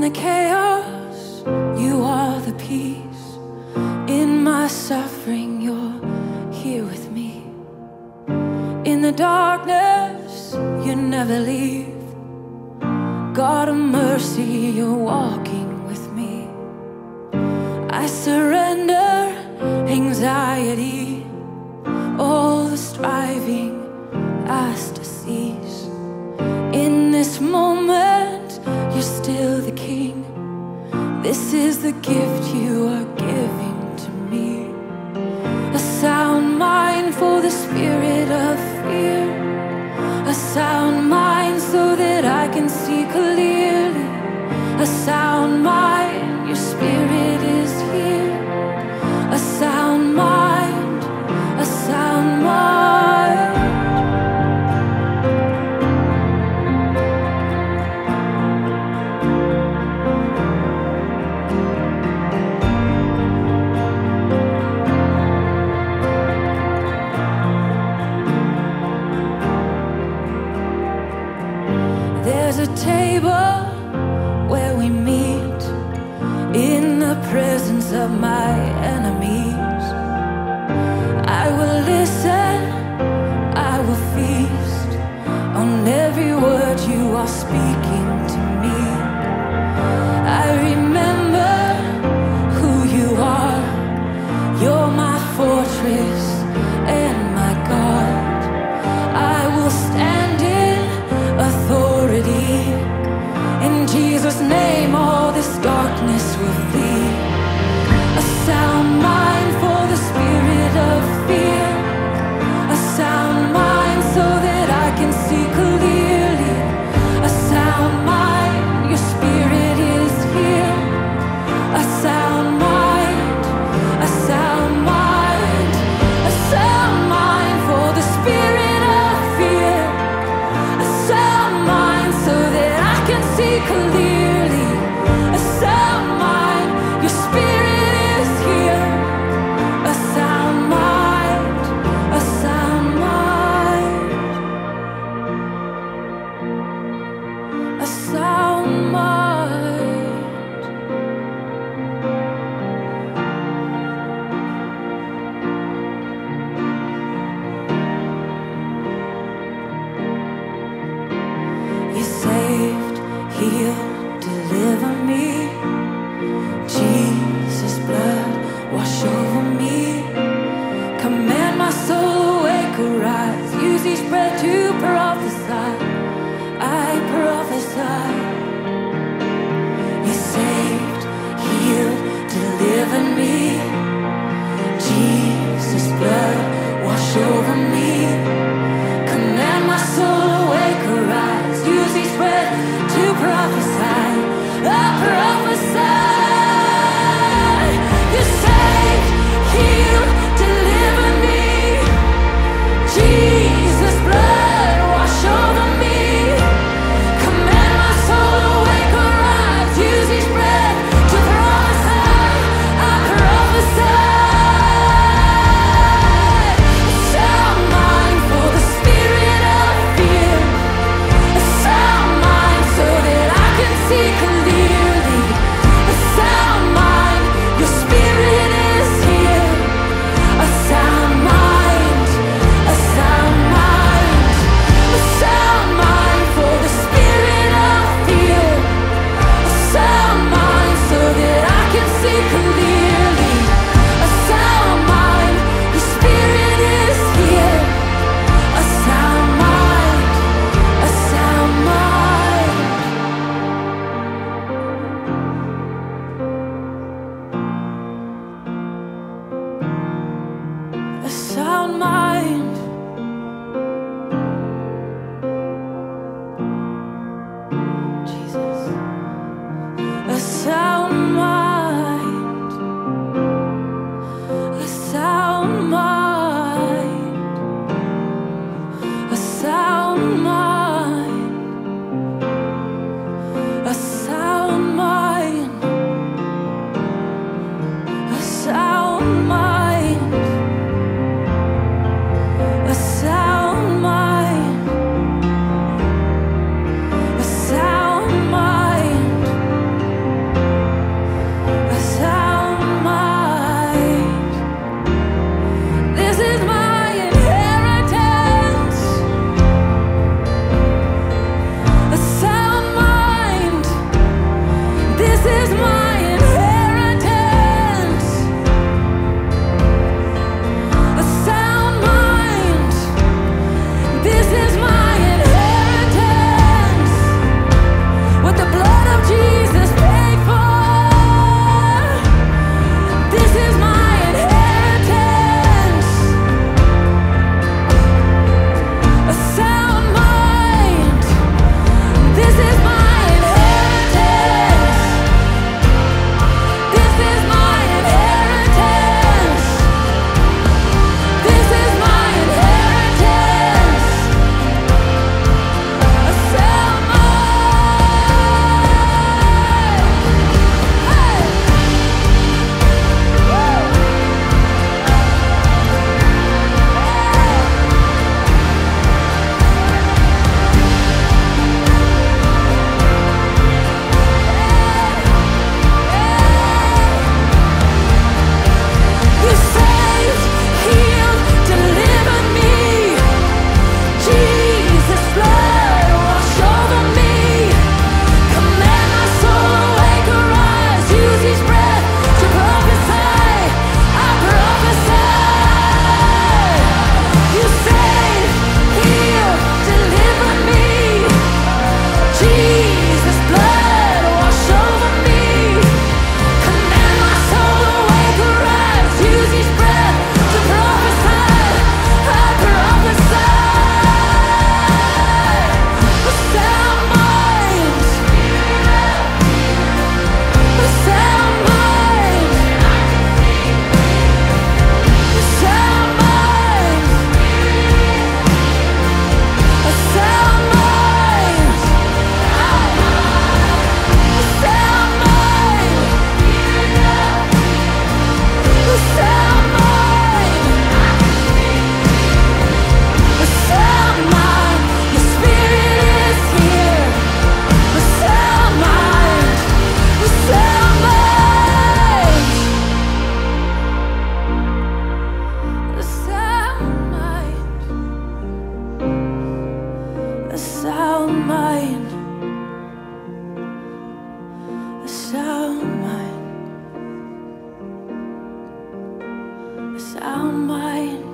the chaos, you are the peace. In my suffering, you're here with me. In the darkness, you never leave. God of mercy, you're walking with me. I surrender anxiety, all the striving, ask to cease. In this moment, you're still the King. This is the gift you are giving to me. A sound mind for the spirit of fear. A sound mind so that I can see clearly. A sound mind, your spirit is here. A sound mind, a sound mind. There's a table where we meet in the presence of my enemies. I will listen, I will feast on every word you are speaking to me. I remember who you are. You're my fortress and my God. I will stand in authority. In Jesus' name, all this darkness will flee. A sound mind for the spirit of fear. A sound mind so that I can see clearly. A sound mind, sound mind